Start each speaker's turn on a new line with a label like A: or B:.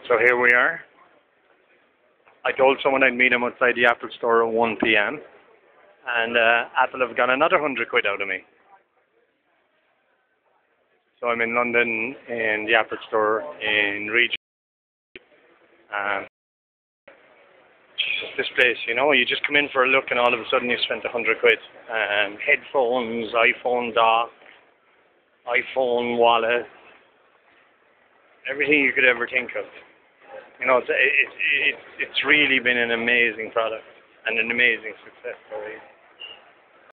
A: So here we are. I told someone I'd meet him outside the Apple store at 1 p.m. and Apple have got another 100 quid out of me. So I'm in London in the Apple store in Regent. This place, you know, you just come in for a look and all of a sudden you spent 100 quid. Headphones, iPhone dock, iPhone wallet, everything you could ever think of. You know, it's really been an amazing product and an amazing success story.